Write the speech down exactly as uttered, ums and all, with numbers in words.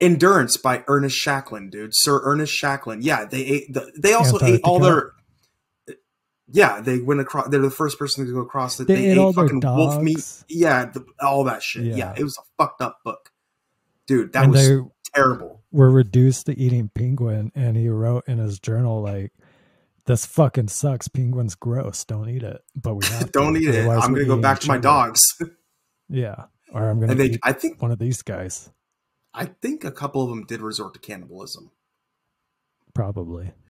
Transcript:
Endurance by Ernest Shackleton, dude. Sir Ernest Shackleton. Yeah, they ate. The, they also Antarctica. ate all their. Yeah, they went across. They're the first person to go across. The, they, they ate, ate all fucking their wolf meat. Yeah, the, all that shit. Yeah. yeah, it was a fucked up book, dude. That and was they terrible. Were reduced to eating penguin, and he wrote in his journal like, "This fucking sucks. Penguin's gross. Don't eat it." But we have don't to. eat it. I'm gonna go back to my dogs. Yeah, or I'm gonna they, eat I think, one of these guys. I think a couple of them did resort to cannibalism. Probably.